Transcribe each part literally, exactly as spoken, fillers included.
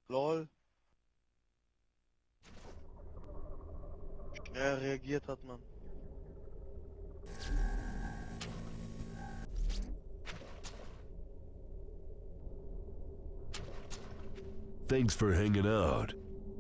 Lol. Schnell reagiert hat man. Thanks for hanging out.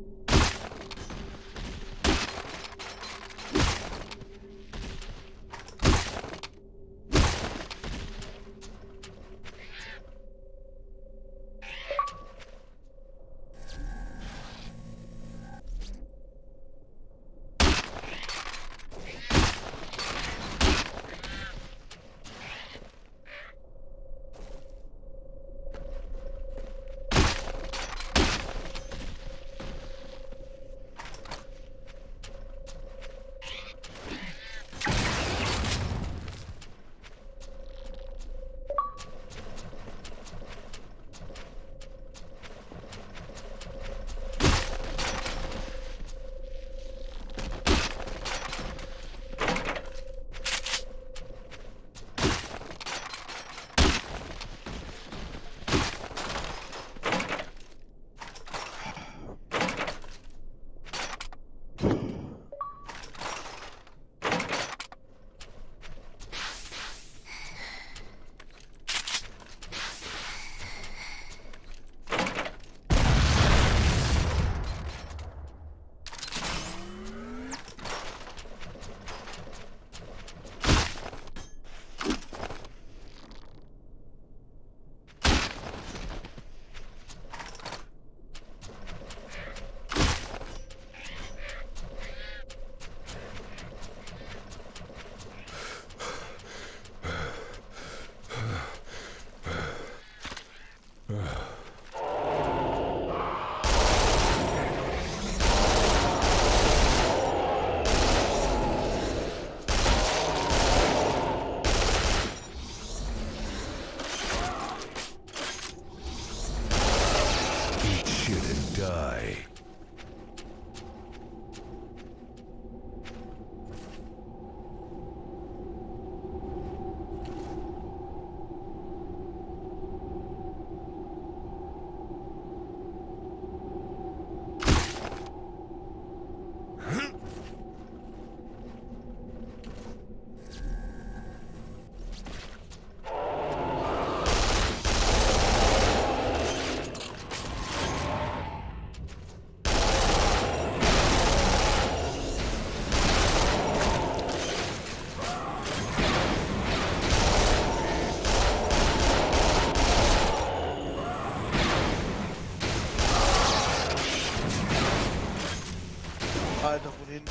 Die. Alter, von hinten.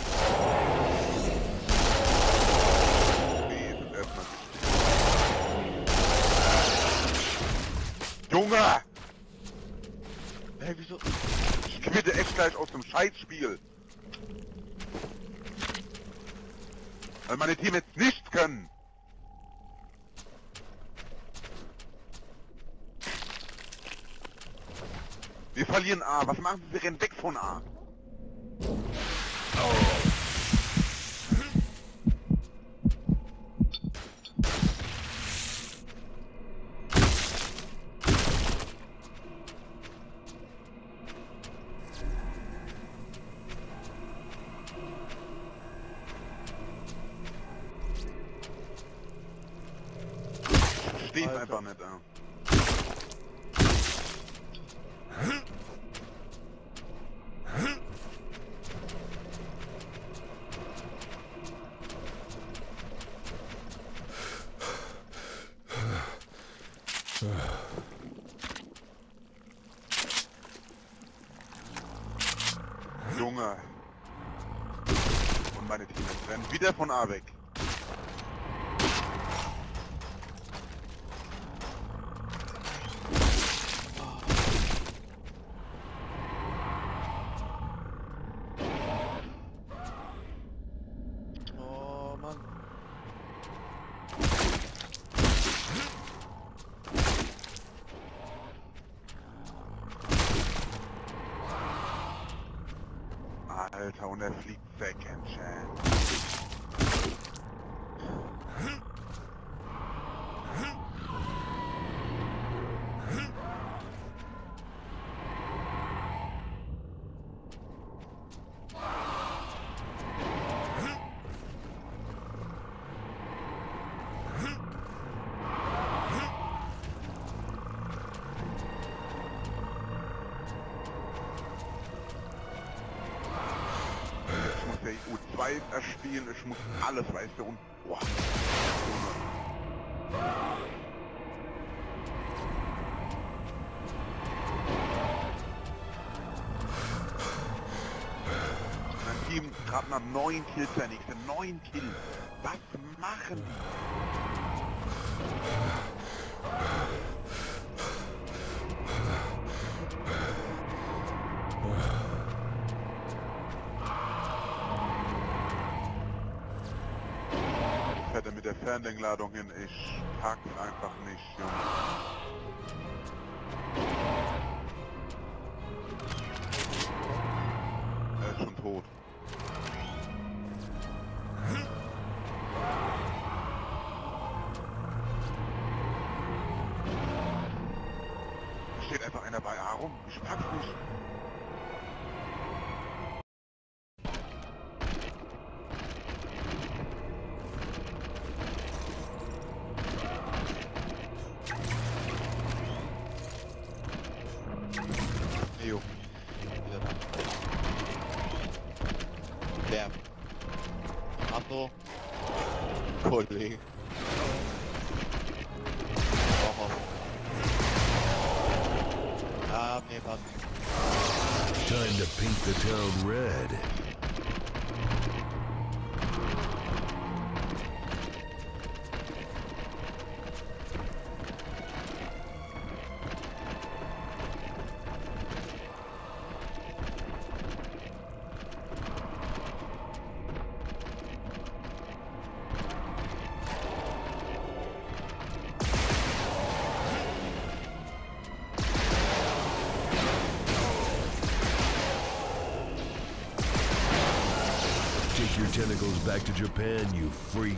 Nee, das erstmal. Junge! Hä, wieso? Ich quitte echt gleich aus dem Scheißspiel. Weil meine Teammates nichts können. Wir verlieren A. Was machen Sie? Wir rennen weg von A. Steht einfach nicht da. Junge. Und meine Teammates rennen wieder von A weg. Oh Mann. Alter, und er fliegt weg, Enchant. U zwei erspielen, ich muss alles, weißt du, und boah. Mein Team gerade mal neun Kills, der nächste, neun Kills. Was machen die? Ich hätte mit der Fernlenkladung hin, ich pack's einfach nicht, Junge. Er ist schon tot. Da steht einfach einer bei A rum. Ich pack's nicht. Jo. Wieder da. Wer? Achso. Kollege. Auch auf. Ah, nee, passt. Time to paint the town red. Take your tentacles back to Japan, you freak.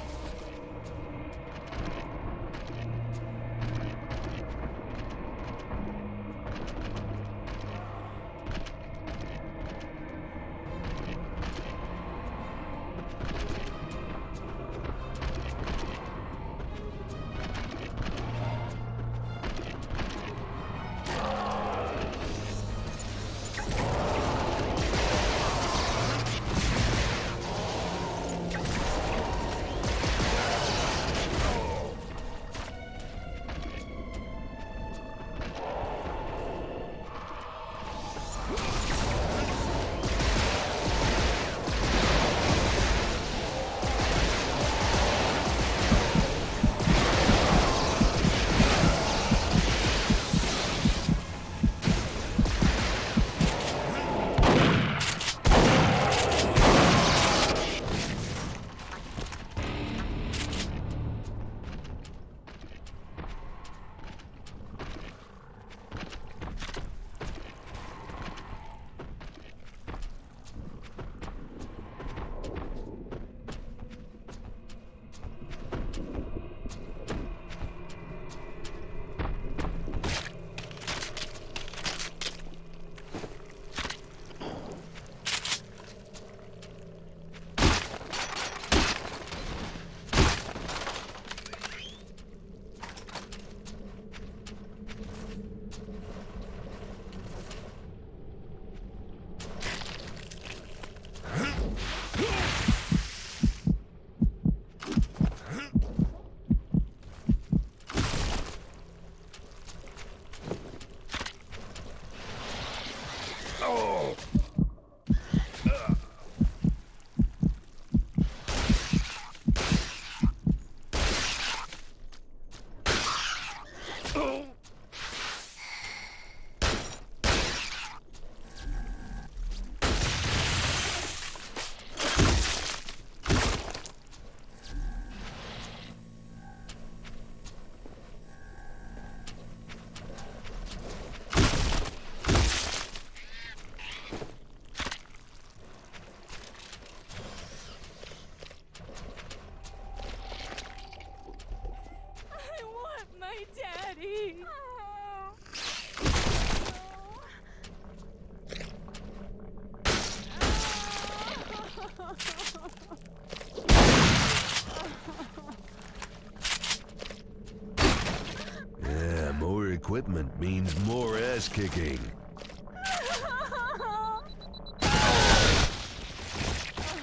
Yeah, more equipment means more ass kicking.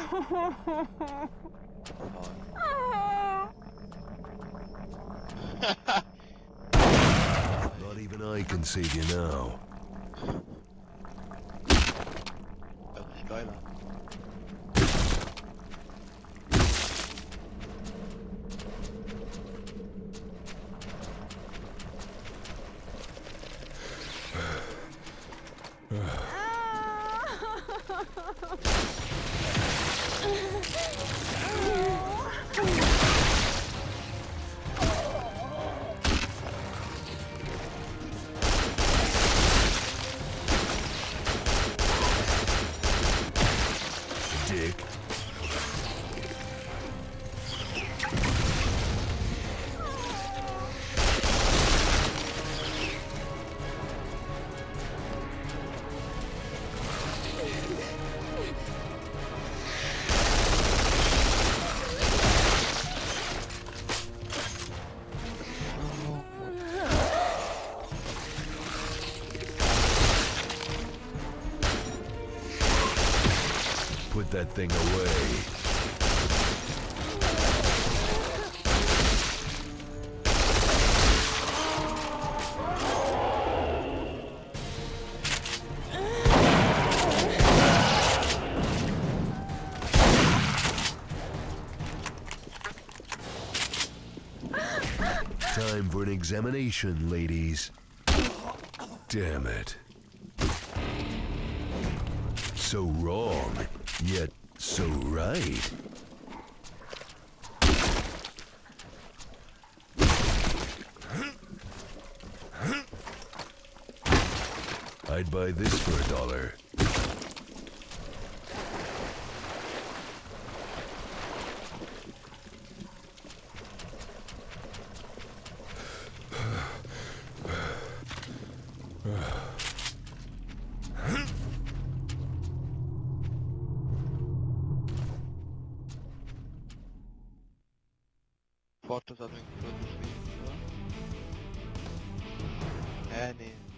Not even I can save you now. Hört sich geil an. Dick. Put that thing away. Time for an examination, ladies. Damn it. So wrong, yet so right. I'd buy this for a dollar. Fotos hat mir geschrieben, oder? Hä, nee.